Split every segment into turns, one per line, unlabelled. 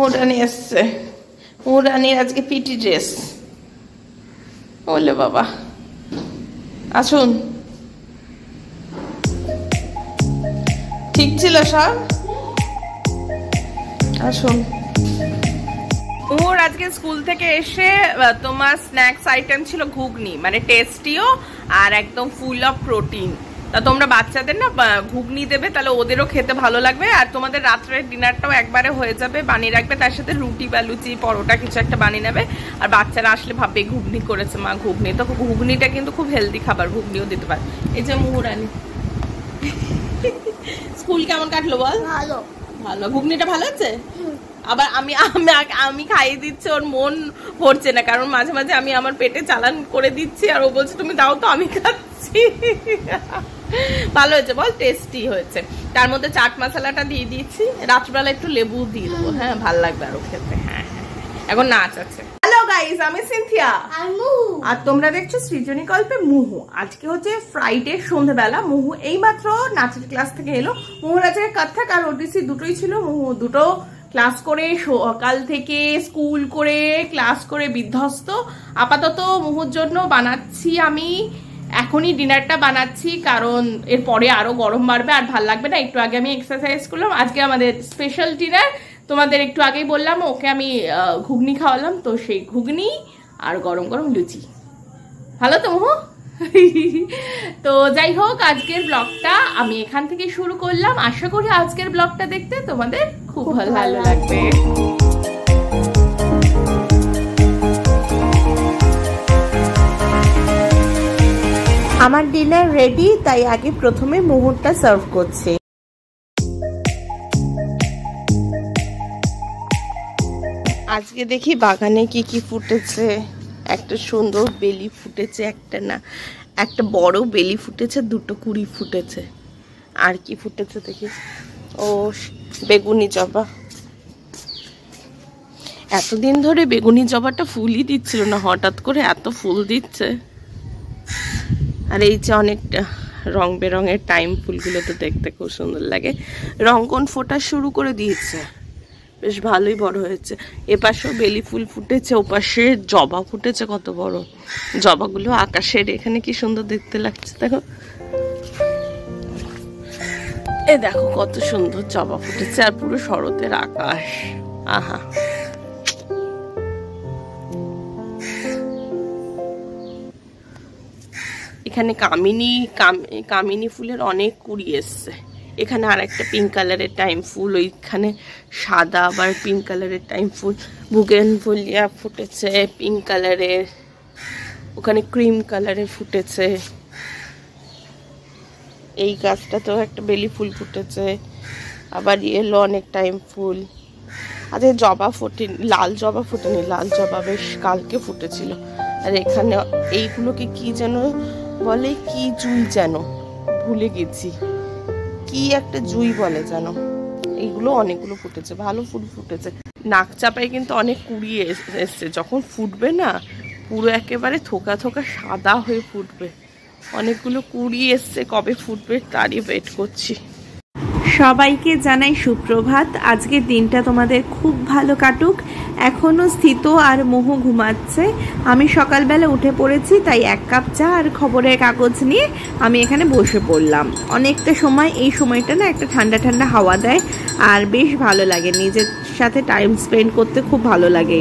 মৌরানি এসছে, মৌরানির আজকে PT dress. ওলে বাবা, আসুন। ঠিক ছিল সব, আসুন। ওর আজকে স্কুল থেকে এসে তোমার স্ন্যাক্স আইটেম ছিল ঘুগনি, মানে টেস্টিও আর একদম ফুল অফ প্রোটিন। তা তোমরা বাচ্চাদের না ঘুগনি দেবে, তাহলে ওদেরও খেতে ভালো লাগবে, আর তোমাদের রাত্রের ডিনারটাও একবারে হয়ে যাবে। বানিয়ে রাখবে, তার সাথে রুটি বা লুচি পরোটা কিছু একটা বানিয়ে নেবে। আর বাচ্চারা আসলে ভাববে ঘুগনি করেছে মা, ঘুগনি। তো ঘুগনিটা কিন্তু খুব হেলদি খাবার, ঘুগনিও দিতে পারে। এই যে মুহুরানি, স্কুল কেমন কাটলো বল?
ভালো।
ভালো? ঘুগনিটা ভালো আছে? আবার আমি খাইয়ে দিচ্ছি, ওর মন ভরছে না, কারণ মাঝে মাঝে আমি আমার পেটে চালান করে দিচ্ছি আর ও বলছে তুমি দাও তো, আমি খাচ্ছি। ভালো হয়েছে বল? টেস্টি হয়েছে। তার মধ্যে চাট মশলাটা দিয়ে দিয়েছি, রাত্রবেলা একটু লেবু দিয়ে দেবো। হ্যাঁ, ভালো লাগবে আরো খেতে। হ্যাঁ, এখন নাচ আছে। হ্যালো গাইস, আমি সিনথিয়া আর তোমরা দেখছো সৃজনী গল্পে মুহু। আজকে হচ্ছে ফ্রাইডে সন্ধ্যাবেলা। মুহু এইমাত্র নাচের ক্লাস থেকে এলো। মুহুর আজকে কত্থক আর ওডিসি দুটোই ছিল। মুহু দুটো ক্লাস করে সকাল থেকে স্কুল করে ক্লাস করে বিধ্বস্ত। আপাতত মুহুর জন্য বানাচ্ছি আমি এখনই ডিনারটা বানাচ্ছি, কারণ এরপরে আরো গরম বাড়বে আর ভাল লাগবে না। একটু আগে আমি এক্সারসাইজ করলাম। আজকে আমাদের স্পেশাল ডিনার, তোমাদের একটু আগেই বললাম, ওকে আমি ঘুগনি খাওয়ালাম, তো সেই ঘুগনি আর গরম গরম লুচি। ভালো তো মুহু? তো যাই হোক, আজকের ব্লগটা আমি এখান থেকে শুরু করলাম। আশা করি আজকের ব্লগটা দেখতে তোমাদের খুব ভালো লাগবে। আমার ডিনার রেডি, তাই আগে প্রথমে মুহুরটা সার্ভ করছি। আজকে দেখি বাগানে কি কি ফুটেছে। একটা সুন্দর বেলি ফুটেছে, একটা বড় বেলি ফুটেছে, দুটো কুড়ি ফুটেছে। আর কি ফুটেছে দেখি, ও বেগুনি জবা। এতদিন ধরে বেগুনি জবাটা ফুলই দিচ্ছিল না, হঠাৎ করে এত ফুল দিচ্ছে। আর এই যে অনেকটা রং বেরঙের টাইম ফুলগুলো তো দেখতে খুব সুন্দর লাগে। রঙ্গন ফোটা শুরু করে দিয়েছে, বেশ ভালোই বড় হয়েছে। এপাশেও বেলি ফুল ফুটেছে, ওপাশে জবা ফুটেছে কত বড়। জবাগুলো আকাশের এখানে কি সুন্দর দেখতে লাগছে, দেখো। এ দেখো কত সুন্দর জবা ফুটেছে, আর পুরো শরতের আকাশ। আহা, এখানে কামিনী ফুলের অনেক কুড়ি এসছে। এখানে আর একটা পিঙ্ক কালারের টাইম ফুল, ওইখানে সাদা আবার পিঙ্ক কালারের টাইম ফুল। বুগেনভেলিয়া ফুটেছে পিঙ্ক কালারের, ওখানে ক্রিম কালারের ফুটেছে। এই গাছটাতেও একটা বেলি ফুল ফুটেছে, আবার ইয়েলো অনেক টাইম ফুল। আজকে জবা ফোটেনি, লাল জবা ফোটেনি, লাল জবা বেশ কালকে ফুটেছিল। আর এখানে এইগুলোকে কি যেন বলে, কি জুই যেন ভুলে গেছি, কি একটা জুই বলে যেন। এইগুলো অনেকগুলো ফুটেছে, ভালো ফুল ফুটেছে। নাক চাপায় কিন্তু অনেক কুড়ি এসছে, যখন ফুটবে না পুরো একেবারে থোকা থোকা সাদা হয়ে ফুটবে। অনেকগুলো কুড়ি এসছে, কবে ফুটবে তারই ওয়েট করছি। সবাইকে জানাই সুপ্রভাত। আজকের দিনটা তোমাদের খুব ভালো কাটুক। এখনো স্থিত আর মুহু ঘুমাচ্ছে। আমি সকালবেলা উঠে পড়েছি, তাই এক কাপ চা আর খবরের কাগজ নিয়ে আমি এখানে বসে পড়লাম। অনেকটা সময়, এই সময়টা না একটা ঠান্ডা ঠান্ডা হাওয়া দেয় আর বেশ ভালো লাগে, নিজের সাথে টাইম স্পেন্ড করতে খুব ভালো লাগে।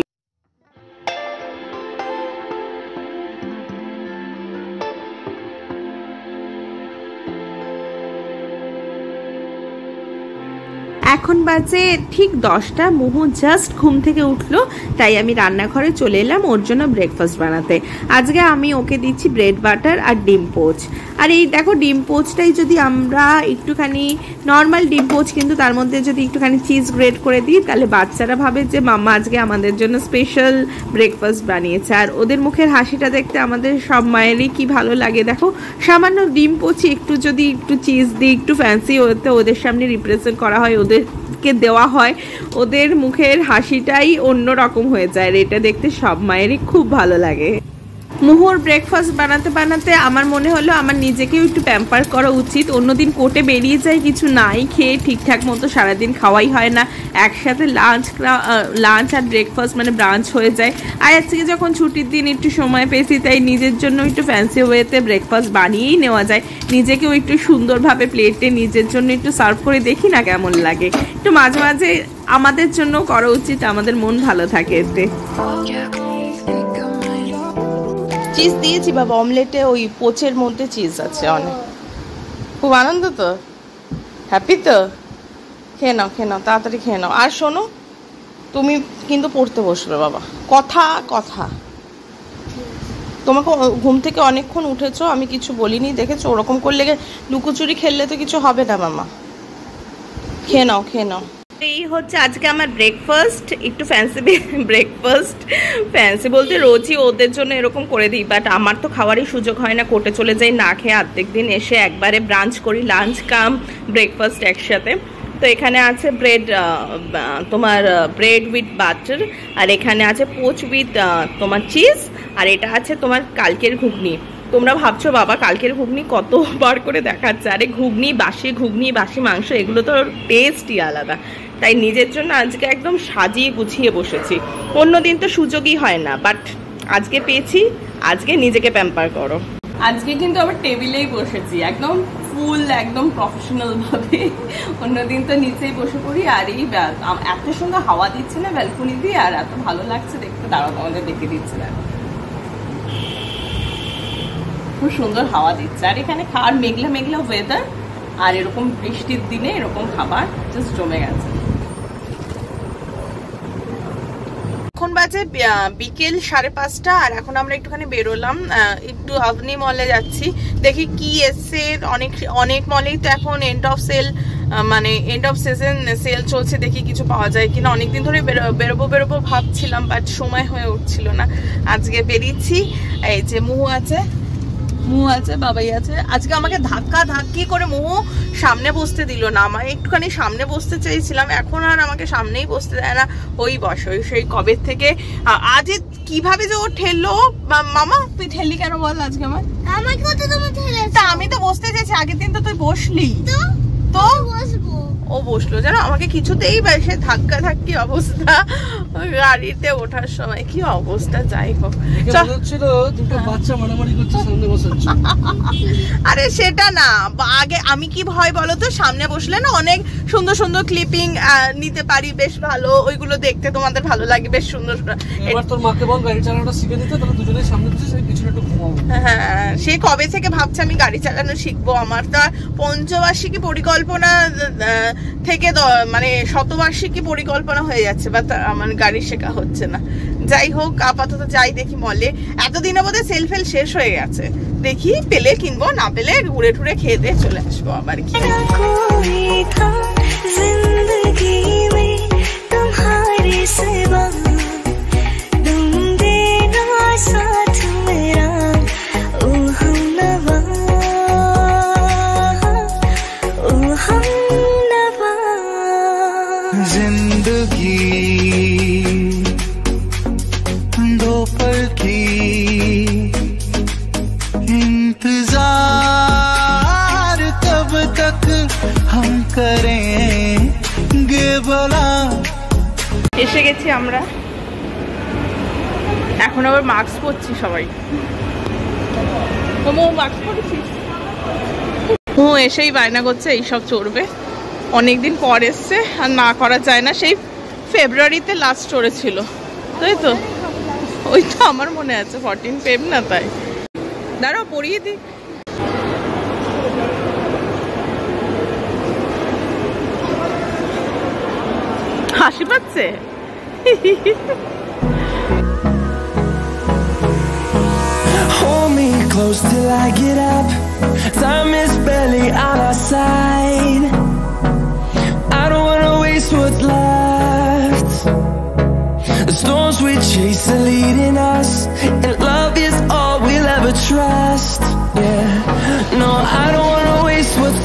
এখন বাজে ঠিক 10টা। মুহু জাস্ট ঘুম থেকে উঠলো, তাই আমি রান্নাঘরে চলে এলাম ওর জন্য ব্রেকফাস্ট বানাতে। আজকে আমি ওকে দিচ্ছি ব্রেড বাটার আর ডিম পোচ। আর এই দেখো, ডিম পোচটাই যদি আমরা একটুখানি নর্মাল ডিম পোচ, কিন্তু তার মধ্যে যদি একটুখানি চিজ গ্রেট করে দিই, তাহলে বাচ্চারা ভাবে যে মাম্মা আজকে আমাদের জন্য স্পেশাল ব্রেকফাস্ট বানিয়েছে। আর ওদের মুখের হাসিটা দেখতে আমাদের সব মায়েরই কি ভালো লাগে। দেখো, সামান্য ডিম পোচি একটু যদি একটু চিজ দিই, একটু ফ্যান্সি হতে ওদের সামনে রিপ্রেজেন্ট করা হয়, ওদেরকে দেওয়া হয়, ওদের মুখের হাসিটাই অন্য রকম হয়ে যায়। এটা দেখতে সব মায়েরই খুব ভালো লাগে। মুহুর ব্রেকফাস্ট বানাতে বানাতে আমার মনে হলো আমার নিজেকেও একটু প্যাম্পার করা উচিত। অন্যদিন কোর্টে বেরিয়ে যায় কিছু নাই খেয়ে, ঠিকঠাক মতো সারাদিন খাওয়াই হয় না, একসাথে লাঞ্চ আর ব্রেকফাস্ট মানে ব্রাঞ্চ হয়ে যায়। আর আজকে যখন ছুটির দিন একটু সময় পেয়েছি, তাই নিজের জন্য একটু ফ্যান্সি ওয়েতে ব্রেকফাস্ট বানিয়েই নেওয়া যায়। নিজেকেও একটু সুন্দরভাবে প্লেটে নিজের জন্য একটু সার্ভ করে দেখি না কেমন লাগে। একটু মাঝে মাঝে আমাদের জন্য করা উচিত, আমাদের মন ভালো থাকে এতে। চিজ দিয়েছি বাবা অমলেটে, ওই পোচের মধ্যে চিজ আছে অনেক। খুব আনন্দ তো, হ্যাপি তো? খেয়ে নাও খেয়ে নাও, তাড়াতাড়ি খেয়ে নাও। আর শোনো, তুমি কিন্তু পড়তে বসবে বাবা, কথা কথা। তোমাকে ঘুম থেকে অনেকক্ষণ উঠেছো, আমি কিছু বলিনি দেখেছো? ওরকম করলে লুকোচুরি খেললে তো কিছু হবে না মামা। খেয়ে নাও খেয়ে নাও। এই হচ্ছে আজকে আমার ব্রেকফাস্ট, একটু ফ্যান্সি ব্রেকফাস্ট। ফ্যান্সি বলতে রোজই ওদের জন্য এরকম করে দিই, বাট আমার তো খাওয়ারই সুযোগ হয় না, কোর্টে চলে যাই না খেয়ে। অর্ধেক দিন এসে একবারে ব্রাঞ্চ করি, লাঞ্চ কাম ব্রেকফাস্ট একসাথে। তো এখানে আছে ব্রেড, তোমার ব্রেড উইথ বাটার, আর এখানে আছে পোচ উইথ তোমার চিজ, আর এটা আছে তোমার কালকের ঘুগনি। তোমরা ভাবছো বাবা কালকের ঘুগনি কতবার করে দেখাচ্ছে, আরে ঘুগনি বাসি মাংস, এগুলো তো টেস্টই আলাদা। তাই নিজের জন্য আজকে একদম সাজিয়ে গুছিয়ে বসেছি। অন্যদিন তো সুযোগই হয় না, বাট আজকে পেয়েছি, আজকে নিজেকে প্যাম্পার করো। আজকে কিন্তু আবার টেবিলেই বসেছি একদম ফুল, একদম প্রফেশনাল ভাবে। অন্যদিন তো নিচেই বসে পড়ি। আর এই এত সুন্দর হাওয়া দিচ্ছে না ব্যালকনি দিয়ে, আর এত ভালো লাগছে দেখতে। দাঁড়াও তোমাদের দেখে দিচ্ছে, দেখো খুব সুন্দর হাওয়া দিচ্ছে। আর এখানে খাওয়ার মেঘলা মেঘলা ওয়েদার, আর এরকম বৃষ্টির দিনে এরকম খাবার জাস্ট জমে গেছে। এখন বাজে বিকেল 5:30, আর এখন আমরা একটুখানি বেরোলাম, একটু আভনি মলে যাচ্ছি, দেখি কি এসছে। অনেক মলেই তো এখন এন্ড অফ সেল, মানে এন্ড অফ সিজন সেল চলছে, দেখি কিছু পাওয়া যায় কিনা। অনেকদিন ধরে বেরোবো ভাবছিলাম, বাট সময় হয়ে উঠছিল না। আজকে বেরিয়েছি। এই যে মুহু আছে, বাবাই আছে। আজকে আমাকে ধাক্কি করে মুহু সামনে বসতে দিল না, আমার একটুখানি সামনে বসতে চাইছিলাম, এখন আর আমাকে সামনেই বসতে দেয় না। ওই বস, ওই সেই কবে থেকে। আজ কিভাবে যে ও ঠেললো, মামা তুই ঠেললি কেন বল আজকে? আমি তো বসতে চাইছি, আগের দিন তো তুই বসলি তো বসবো। ও বসলো জানো, আমাকে কিছুতেই সে ধাক্কি অবস্থা। গাড়িতে ওঠার সময় কি অবস্থা, যাই হোক। আরে সেটা না, আগে আমি কি ভয় বলো তো, সামনে বসলে না অনেক সুন্দর সুন্দর ক্লিপিং নিতে পারি, বেশ ভালো, ওইগুলো দেখতে তোমাদের ভালো লাগে, বেশ সুন্দর।
এবার তোর মাকে বল গাড়ি চালানোটা শিখে নিতে, তাহলে দুজনেই সামনে বসে সেই পিছনে একটু ঘুমাবো।
হ্যাঁ, সে কবে থেকে ভাবছি আমি গাড়ি চালানো শিখবো। আমার তো পঞ্চবার্ষিকী পরিকল্পনা থেকে মানে শতবার্ষিকী পরিকল্পনা হয়ে যাচ্ছে, বা আমার গাড়ি শেখা হচ্ছে না। যাই হোক, আপাতত যাই দেখি মলে। এতদিনে বোধহয় সেল ফেল শেষ হয়ে গেছে, দেখি পেলে কিনবো, না পেলে ঘুরে ঠুরে খেয়ে দিয়ে চলে আসবো আবার। কি এসে গেছি আমরা, এখন আবার মাস্ক পরছি সবাই। মাস্ক পরেছিস? এসেই বায়না করছে এইসব চড়বে, অনেকদিন পর এসছে, আর না করা যায় না। সেই ফেব্রুয়ারিতে লাস্ট চড়েছিল, তাই তো? ওই তো আমার মনে আছে 14 ফেব না, তাই দাঁড়াও পরিয়ে দিই। হাসি পাচ্ছে।
Hold me close till I get up. Time is barely on our side. I don't wanna waste what's left. The storms we chase are leading us, and love is all we'll ever trust. Yeah, no, I don't wanna waste what's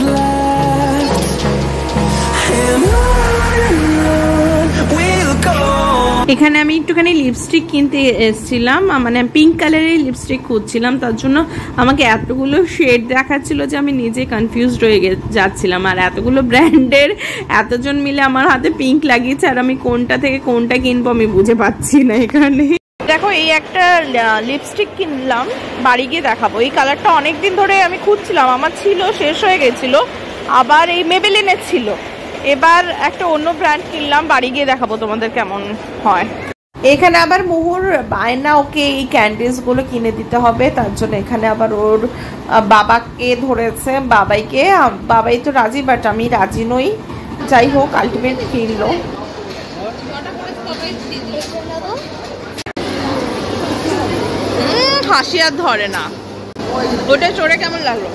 left. And on we'll go.
এখানে আমি একটুখানি lipstick কিনতে এসেছিলাম, মানে pink কালারের lipstick খুঁজছিলাম, তার জন্য আমাকে এতগুলো শেড দেখাচ্ছিল যে আমি নিজে কনফিউজড হয়ে যাচ্ছিলাম। আর এতগুলো ব্র্যান্ডের এতজন মিলে আমার হাতে পিঙ্ক লাগিয়েছে, আর আমি কোনটা থেকে কোনটা কিনবো আমি বুঝে পাচ্ছি না। এখানে দেখো এই একটা লিপস্টিক কিনলাম, বাড়ি গিয়ে দেখাবো। এই কালারটা অনেকদিন ধরে আমি খুঁজছিলাম, আমার ছিল, শেষ হয়ে গেছিলো। আবার এই মেবেলিনের ছিল, এবার একটা অন্য ব্র্যান্ড কিনলাম, বাড়ি গিয়ে দেখাবো তোমাদের কেমন হয়। এখানে আবার মুহুর বায়না, ওকে এই ক্যান্ডিসগুলো কিনে দিতে হবে, তার জন্য এখানে আবার ওর বাবাকে ধরেছে, বাবাই তো রাজি, বাট আমি রাজি নই। যাই হোক আলটিমেট কিনলো। হাসি আর ধরে না। ওটা চড়ে কেমন লাগলো?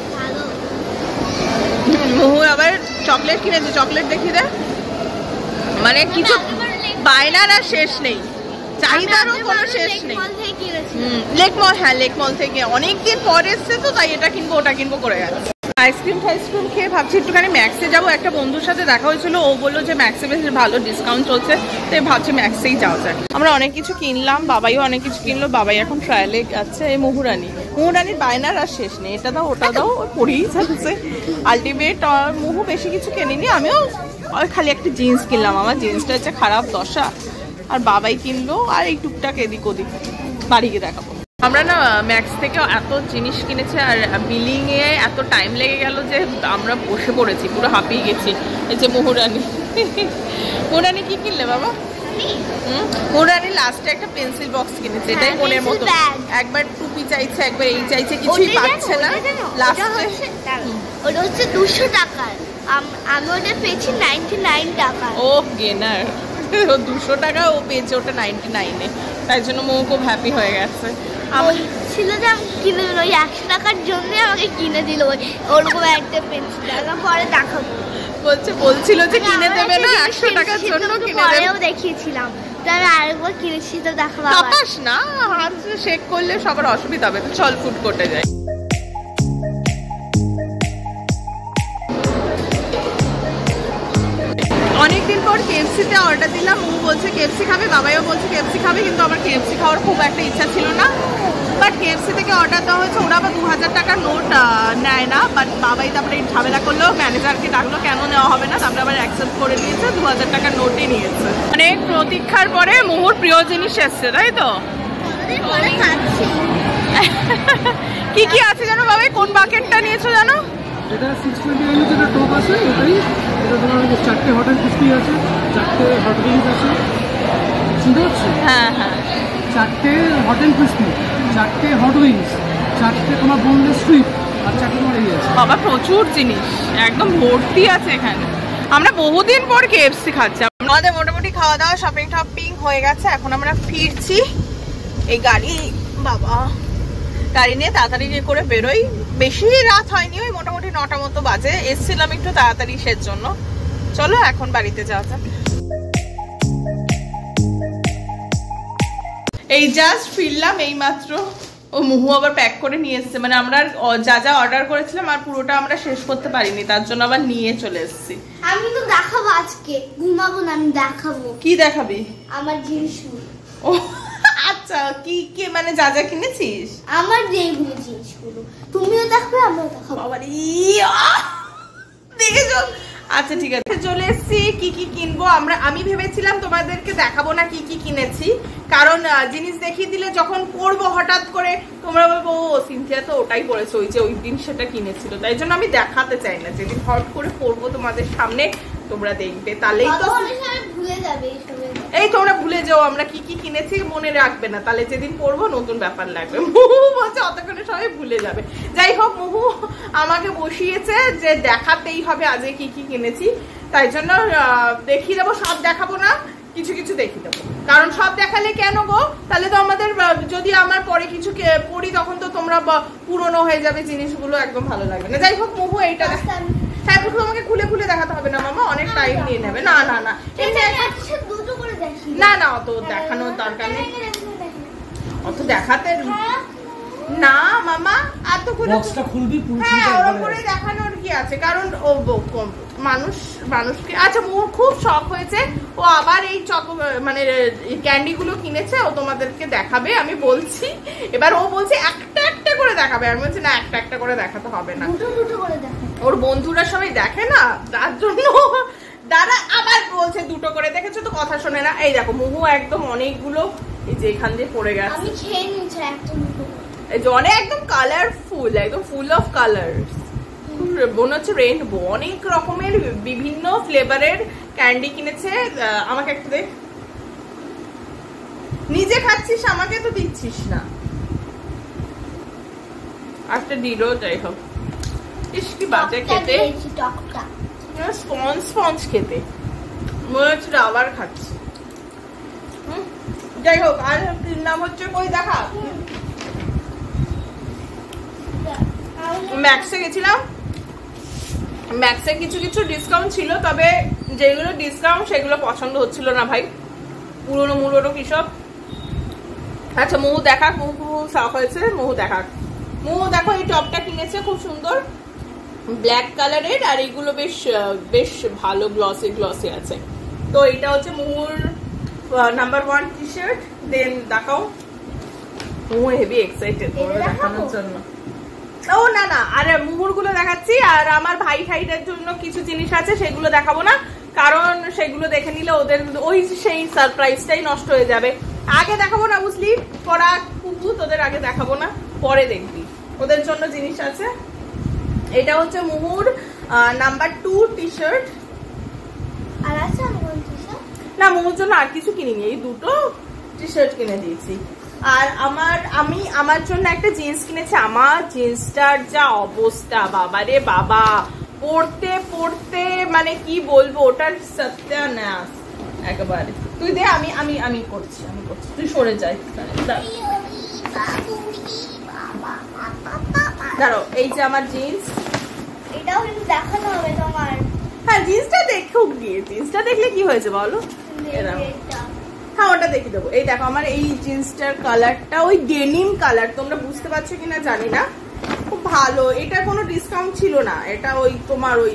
মুহু আবার চকলেট কিনেছে, চকলেট দেখি দে। মানে কিছু বায়নার আর শেষ নেই, চাহিদারও কোনো শেষ নেই। লেক মল, হ্যাঁ লেক মল থেকে অনেকদিন পর এসছে তো, তাই এটা কিনবো ওটা কিনবো করে গেছে। আইসক্রিম খেয়ে ভাবছি একটুখানি ম্যাক্সে যাবো। একটা বন্ধুর সাথে দেখা হয়েছিল, ও বললো যে ম্যাক্সে বেশ ভালো ডিসকাউন্ট চলছে, তাই ভাবছি ম্যাক্সেই যাওয়া যায়। আমরা অনেক কিছু কিনলাম, বাবাইও অনেক কিছু কিনলো। বাবাই এখন ট্রায়ালে যাচ্ছে। এই মুহুরানির বায়নার আর শেষ নেই, এটা দাও ওটা দাও, পরেই যাচ্ছে। আলটিমেট মুহু বেশি কিছু কেনিনি, আমিও খালি একটা জিন্স কিনলাম, আমার জিন্সটা হচ্ছে খারাপ দশা। আর বাবাই কিনলো, আর এই টুকটাক এদিক ওদিক বাড়ি গিয়ে দেখাবো। আমরা না ম্যাক্স থেকে এত জিনিস কিনেছি, আর বিলিংয়ে এত টাইম লেগে গেল যে আমরা বসে পড়েছি, পুরো হাঁপিয়ে গেছি। এই যে মুহুরানি কি কিনলে বাবা? মুহুরানি লাস্টে একটা পেন্সিল বক্স কিনেছে, এটাই মনের মতো। একবার টুপি চাইছে, একবার এই চাইছে, কিছুই পাচ্ছে না। লাস্টে
ওটা হচ্ছে 200 টাকার, আমি ওটা পেয়েছি 99 টাকা।
ও গেনার, 200 টাকা ও পেয়েছে ওটা 99-এ, তাই জন্য মৌ খুব হ্যাপি হয়ে গেছে।
ছিল যে আমি কিনে দিল ওই 100 টাকার জন্য, আমাকে কিনে দিল ওরকম একটা পেন্সিল। পরে দেখাবো
বলছিল যে কিনে দেবে না, 100 টাকার জন্য কিনে দেবে।
পরেও দেখিয়েছিলাম, তাই আরেকবার কিনেছি, তো দেখাবো।
কাপাস না, হাত শেক করলে সবার অসুবিধা হবে। তো চল ফুড কোর্টে যাই। অনেকদিন পর কেএফসিতে অর্ডার দিলাম। ও বলছে কেএফসি খাবে, বাবাইও বলছে কেএফসি খাবে, কিন্তু আমার কেএফসি খাওয়ার খুব একটা ইচ্ছা ছিল না। বাট কেএফসি থেকে অর্ডার দেওয়া হয়েছে, ওরা আবার 2000 টাকার নোট নেয় না। বাট বাবাই তারপরে ঝামেলা করলো, ম্যানেজারকে ডাকলো কেন নেওয়া হবে না, তারপরে আবার অ্যাকসেপ্ট করে দিয়েছে, 2000 টাকার নোটই নিয়েছে। অনেক প্রতীক্ষার পরে মুহুর প্রিয় জিনিস এসছে, তাই তো? কি কি আছে জানো বাবাই? কোন বাকেটটা নিয়েছো জানো?
এটা 629 এর যেটা টপ আছে ওটাই। এটা তোমার 4টে হট এন্ড ক্রিস্পি আছে, 4টে হট উইংস আছে, শুনতে পাচ্ছ?
হ্যাঁ হ্যাঁ,
4টে হট এন্ড ক্রিস্পি, 4টে হট উইংস, 4টে তোমার বোনলেস স্ট্রিপ, আর 4টে তোমার এই আছে।
বাবা প্রচুর জিনিস, একদম ভর্তি আছে এখানে। আমরা বহুদিন পর কেএফসি খাচ্ছি। আমাদের মোটামুটি খাওয়া দাওয়া শপিং হয়ে গেছে, এখন আমরা ফিরছি। এই গাড়ি নিয়ে তাড়াতাড়ি করে বেরোই। বেশি রাত হয়নি, ওই মোটামুটি 9টা মতো বাজে। এসছিলাম একটু তাড়াতাড়ি সের জন্য। চলো এখন বাড়িতে যাওয়া যাক। এই জাস্ট ফিরলাম এই মাত্র। ও মুহু আবার প্যাক করে নিয়ে এসছে, মানে আমরা যা যা অর্ডার করেছিলাম আর পুরোটা আমরা শেষ করতে পারিনি, তার জন্য আবার নিয়ে চলে এসেছি।
আমি তো দেখাবো আজকে, ঘুমাবো না, আমি দেখাবো।
কি দেখাবি?
আমার জিনিস। ও
আচ্ছা, কি কি মানে যা যা কিনেছিস?
আমার যেগুলো জিনিসগুলো, তুমিও দেখবে আমিও দেখাবো।
বাবা দেখেছো? আচ্ছা ঠিক আছে, চলে এসেছি। কি কি কিনবো আমি ভেবেছিলাম তোমাদেরকে দেখাবো না কি কি কিনেছি, কারণ জিনিস দেখিয়ে দিলে যখন পরবো হঠাৎ করে তোমরা বলবো ও সিনথিয়া তো ওটাই পরেছে, ওই যে ওই দিন সেটা কিনেছিল। তাই জন্য আমি দেখাতে চাই না, যেদিন হট করে পরবো তোমাদের সামনে তোমরা দেখবে, তাহলেই তো
ভুলে যাবে।
এই তোমরা ভুলে যাও আমরা কি কি কিনেছি, মনে রাখবে না, তাহলে যেদিন পড়বো নতুন ব্যাপার লাগবে। বলছে অতক্ষণে সবাই ভুলে যাবে। যাই হোক, মুহু আমাকে বসিয়েছে যে দেখাতেই হবে আজকে কি কি কিনেছি, তাই জন্য দেখিয়ে দেবো। সব দেখাবো না, কিছু কিছু দেখিয়ে দেবো, কারণ সব দেখালে কেন গো, তাহলে তো আমাদের যদি আমার পরে কিছু পড়ি তখন তো তোমরা পুরনো হয়ে যাবে জিনিসগুলো, একদম ভালো লাগবে না। যাই হোক মুহু এইটা হ্যাঁ, তোমাকে খুলে খুলে দেখাতে হবে না মামা, অনেক টাইম নিয়ে নেবে। না না না না না, অত দেখানোর দরকার নেই, অত দেখাতে না মামা এত করে
বক্সটা খুলবি পুরো
হ্যাঁ ওরকম করে দেখানোর কি আছে, কারণ ও মানুষকে আচ্ছা মোর খুব শখ হয়েছে, ও আবার এই মানে ক্যান্ডি গুলো কিনেছে, ও তোমাদেরকে দেখাবে আমি বলছি। এবার ও বলছে একটা একটা করে দেখাবে, আমি বলছি না একটা একটা করে দেখাতে হবে না,
দুটো করে দেখাবে।
ওর বন্ধুরা সবাই দেখে না, তার জন্য দাদা আবার বলছে দুটো করে। দেখেছো তো কথা শোনে না। এই দেখো মুহু একদম অনেকগুলো এই যে এখান দিয়ে পড়ে গেছে,
আমি খেয়ে নিচ্ছি একদম।
এই যে অনেক একদম কালারফুল, একদম ফুল অফ কালার্স, মনে হচ্ছে রেইনবো। অনেক রকমের বিভিন্ন ফ্লেভারের ক্যান্ডি কিনেছে। আমাকে একটু দেখ, নিজে খাচ্ছিস আমাকে তো দিচ্ছিস না। আজকে দিল, যাই হোক। ইস কি বাজে খেতে, স্পঞ্জ স্পঞ্জ খেতে মনে হচ্ছে আবার খাচ্ছি। যাই হোক, আর নাম হচ্ছে কই দেখা, ম্যাক্সে গেছিলাম। ম্যাক্সে কিছু কিছু ডিসকাউন্ট ছিল, তবে যেগুলো ডিসকাউন্ট সেগুলো পছন্দ হচ্ছিল না ভাই, পুরোনো মুরোনো কি সব। আচ্ছা মুহু দেখাক, মুহু শখ হয়েছে, মুহু দেখাক। মুহু দেখো এই টপটা কিনেছে, খুব সুন্দর ব্ল্যাক কালারের, আর এইগুলো বেশ বেশ ভালো গ্লসি গ্লসি আছে। তো এটা হচ্ছে মুহুর নাম্বার 1 টি শার্ট। দেন দেখাও, মুহু হেভি এক্সাইটেড দেখানোর জন্য। ও না না, আর মুহুর গুলো দেখাচ্ছি, আর আমার ভাই ঠাইটার জন্য কিছু জিনিস আছে সেগুলো দেখাবো না, কারণ সেগুলো দেখে নিলে ওদের ওই সেই সারপ্রাইজটাই নষ্ট হয়ে যাবে। আগে দেখাবো না বুঝলি, পড়া কুকু তোদের আগে দেখাবো না, পরে দেখবি, ওদের জন্য জিনিস আছে। এটা হচ্ছে মুহুর নাম্বার 2 টি শার্ট।
আর আছে
না মুহুর জন্য আর কিছু কিনিনি, এই দুটো টি শার্ট কিনে দিয়েছি। আর আমার জন্য একটা জিন্স কিনেছে। আমার জিন্সটার যা অবস্থা বাবা রে বাবা, পড়তে পড়তে মানে কি বলবো, ওটার সত্যানাশ একেবারে। তুই দে, আমি করছি, তুই সরে যাই। দাঁড়াও, এই যে আমার জিন্স,
এটাও কিন্তু দেখানো হবে তোমার।
হ্যাঁ জিন্সটা দেখো গিয়ে, জিন্সটা দেখলে কি হয়েছে বলো। হ্যাঁ ওটা দেখিয়ে দেবো। এই দেখো আমার এই জিন্সটার কালারটা ওই ডেনিম কালার, তোমরা বুঝতে পারছো কিনা জানি না, খুব ভালো। এটা কোনো ডিসকাউন্ট ছিল না, এটা ওই তোমার ওই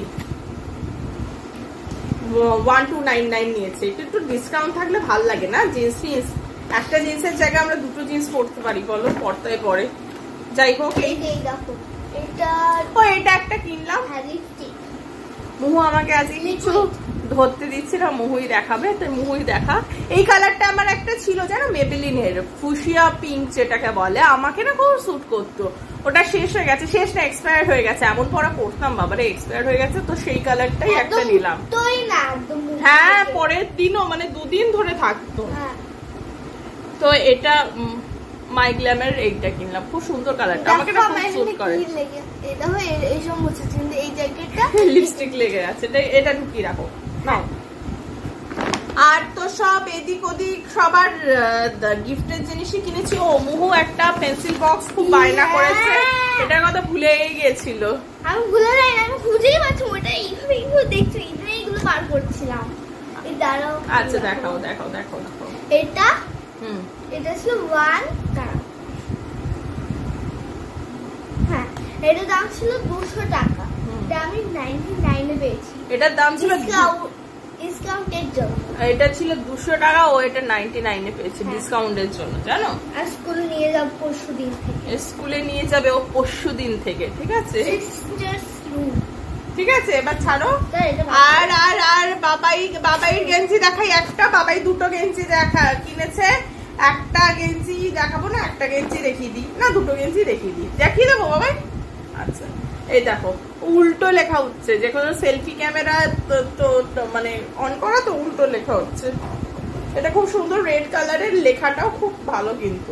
1299 নিয়েছে। এটা একটু ডিসকাউন্ট থাকলে ভাল লাগে না, জিন্স ফিন্স একটা জিন্সের জায়গায় আমরা দুটো জিন্স পরতে পারি বলো, পরতায় পরে। যাই হোক এই
দেখো এটা,
ও এটা একটা কিনলাম। মুহু আমাকে আজকে কিছু ধরতে দিচ্ছি না, মুহুই দেখাবে, তো মুহুই দেখা। এই কালারটা আমার একটা ছিল জানো, মেবেলিনের ফুশিয়া পিঙ্ক যেটাকে বলে, আমাকে না খুব স্যুট করতো। ওটা শেষ হয়ে গেছে, শেষ না এক্সপায়ার হয়ে গেছে, এমন পরা পড়তাম বাবারে, এক্সপায়ার হয়ে গেছে। তো সেই কালারটাই একটা নিলাম। হ্যাঁ পরের দিনও মানে 2 দিন ধরে থাকতো। তো এটা মাই গ্ল্যামের এইটা কিনলাম, খুব সুন্দর কালারটা, আমাকে না খুব স্যুট করে।
এটা হয় এই সব মুছে, কিন্তু এই জ্যাকেটটা
লিপস্টিক লেগে আছে, এটা ঢুকিয়ে রাখো নাও। আর তো সব এদিক ওদিক সবার গিফটের জিনিসই কিনেছি। ও মুহু একটা পেন্সিল বক্স খুব বায়না করেছে, এটার কথা ভুলেই গেছিল।
আমি ভুলে যাই না, আমি খুঁজেই পাচ্ছি ওটা, এইভাবে দেখছি, এইগুলো বার করছিলাম। এই দাঁড়াও,
আচ্ছা দেখাও দেখাও দেখাও দেখাও।
এটা এটা ছিল 1 টাকা, হ্যাঁ এটার দাম ছিল 200 টাকা, এটা আমি 99 এ পেয়েছি।
এটার দাম ছিল
ডিসকাউন্টের জন্য,
এটা ছিল 200 টাকা, ও এটা 99 এ পেয়েছে ডিসকাউন্টের জন্য, জানো। আর
স্কুলে নিয়ে যাব পরশুদিন থেকে,
স্কুলে নিয়ে যাবে ও পরশুদিন থেকে, ঠিক আছে ঠিক আছে। এবার ছাড়ো। আর আর আর বাবাই গেঞ্জি দেখাই একটা, বাবাই দুটো গেঞ্জি কিনেছে। একটা গেঞ্জি দেখাবো না, একটা গেঞ্জি দেখিয়ে দিই না, দুটো গেঞ্জি দেখিয়ে দিই, দেখিয়ে দেবো বাবাই। আচ্ছা এই দেখো উল্টো লেখা হচ্ছে, যে কোনো সেলফি ক্যামেরা তো মানে অন করা তো উল্টো লেখা হচ্ছে। এটা খুব সুন্দর রেড কালারের, লেখাটাও খুব ভালো কিন্তু,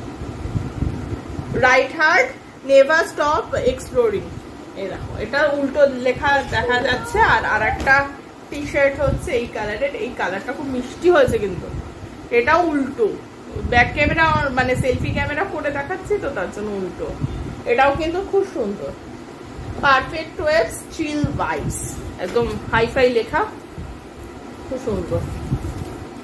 right heart never stop exploring. এই দেখো এটা উল্টো লেখা দেখা যাচ্ছে। আর একটা টি শার্ট হচ্ছে এই কালারের, এই কালারটা খুব মিষ্টি হয়েছে কিন্তু, এটাও উল্টো, ব্যাক ক্যামেরা মানে সেলফি ক্যামেরা করে দেখাচ্ছি তো তার জন্য উল্টো। এটাও কিন্তু খুব সুন্দর, পারফেক্ট ওয়েভস চিল ভাইবস, একদম হাইফাই লেখা, খুব সুন্দর।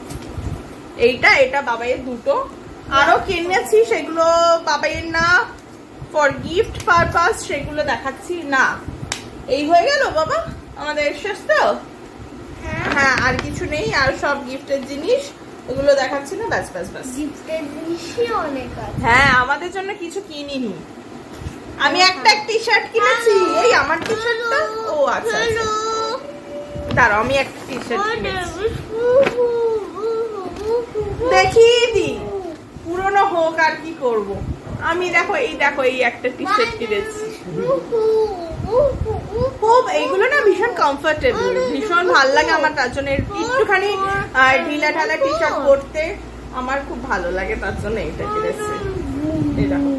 এটা বাবাইয়ের দুটো, আরো কিনেছি সেগুলো বাবাইয়ের না, ফর গিফট পারপাস সেগুলো দেখাচ্ছি না। এই হয়ে গেল বাবা আমাদের শেষ তো। হ্যাঁ আর কিছু নেই, আর সব গিফটের জিনিস এগুলো দেখাচ্ছি না, ব্যাস ব্যাস ব্যাস।
গিফটের জিনিসই অনেক আছে।
হ্যাঁ আমাদের জন্য কিছু কিনিনি। আমি একটা টি শার্ট কিনেছি, এই আমার টি শার্টটা। ও আচ্ছা দাঁড়াও আমি একটা টি শার্ট কিনেছি, দেখিয়ে দি পুরনো হোক আর কি করব। আমি দেখো এই একটা টি শার্ট কিনেছি, খুব এইগুলো না ভীষণ কমফোর্টেবল, ভীষণ ভালো লাগে আমার, তার জন্য একটুখানি ঢিলা ঢালা টি শার্ট পরতে আমার খুব ভালো লাগে, তার জন্য এইটা কিনেছি। এই দেখো,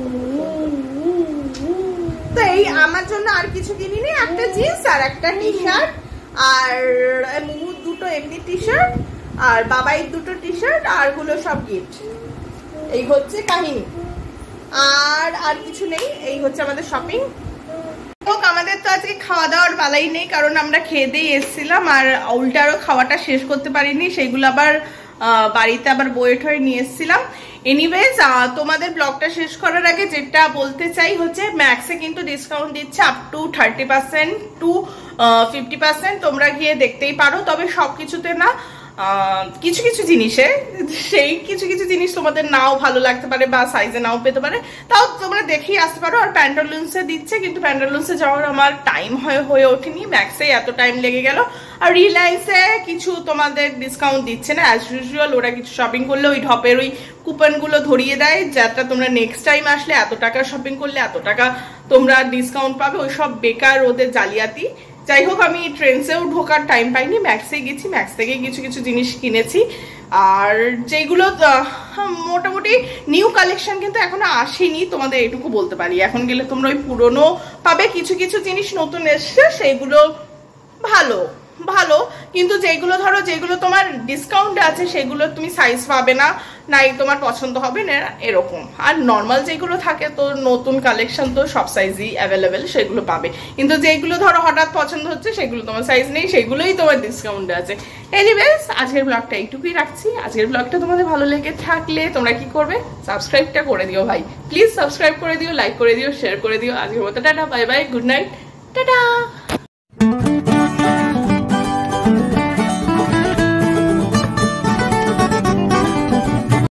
তো এই আমার জন্য আর কিছু কিনিনি, একটা জিন্স আর একটা টি শার্ট, আর মুহুর দুটো এমনি টি শার্ট, আর বাবাইয়ের দুটো টি শার্ট, আর গুলো সব গিফট। এই হচ্ছে কাহিনী, আর কিছু নেই। এই হচ্ছে আমাদের শপিং। আমাদের তো আজকে খাওয়া দাওয়ার বেলাই নেই, কারণ আমরা খেয়ে দিয়ে এসেছিলাম আর উল্টারও খাওয়াটা শেষ করতে পারিনি, সেগুলো আবার বাড়িতে আবার বয়ে ঠয়ে নিয়ে এসেছিলাম। এনিওয়েজ তোমাদের ব্লগটা শেষ করার আগে যেটা বলতে চাই হচ্ছে, ম্যাক্সে কিন্তু ডিসকাউন্ট দিচ্ছে আপ টু 30% টু 50%, তোমরা গিয়ে দেখতেই পারো। তবে সবকিছুতে না, কিছু কিছু জিনিসে, সেই কিছু কিছু জিনিস তোমাদের নাও ভালো লাগতে পারে বা সাইজে নাও পেতে পারে, তাও তোমরা দেখেই আসতে পারো। আর প্যান্টালুন্সে দিচ্ছে, কিন্তু প্যান্টালুন্সে যাওয়ার আমার টাইম হয়ে ওঠেনি, ম্যাক্সে এত টাইম লেগে গেল। আর রিলায়েন্সে কিছু তোমাদের ডিসকাউন্ট দিচ্ছে না, অ্যাজ ইউজুয়াল ওরা কিছু শপিং করলে ওই ঢপের ওই কুপনগুলো ধরিয়ে দেয়, যাতে তোমরা নেক্সট টাইম আসলে এত টাকা শপিং করলে এত টাকা তোমরা ডিসকাউন্ট পাবে। ওই সব বেকার ওদের জালিয়াতি। যাই হোক, আমি ট্রেন্ডসেও ঢোকার টাইম পাইনি, ম্যাক্সে গেছি, ম্যাক্স থেকে কিছু কিছু জিনিস কিনেছি। আর যেগুলো মোটামুটি নিউ কালেকশন কিন্তু এখনো আসেনি, তোমাদের এটুকু বলতে পারি। এখন গেলে তোমরা ওই পুরনো পাবে, কিছু কিছু জিনিস নতুন এসছে, সেইগুলো ভালো ভালো, কিন্তু যেগুলো ধরো যেগুলো তোমার ডিসকাউন্ট আছে সেগুলো তুমি সাইজ পাবে না, নাই তোমার পছন্দ হবে না এরকম। আর নর্মাল যেগুলো থাকে তো নতুন কালেকশন তো সব সাইজই অ্যাভেলেবেল, সেগুলো পাবে। কিন্তু যেগুলো ধরো হঠাৎ পছন্দ হচ্ছে সেগুলো তোমার সাইজ নেই, সেগুলোই তোমার ডিসকাউন্টে আছে। এনিওয়েজ আজকের ব্লগটা এইটুকুই রাখছি। আজকের ব্লগটা তোমাদের ভালো লেগে থাকলে তোমরা কি করবে, সাবস্ক্রাইবটা করে দিও ভাই, প্লিজ সাবস্ক্রাইব করে দিও, লাইক করে দিও, শেয়ার করে দিও। আজকের মতো tata, bye bye, good night, tata.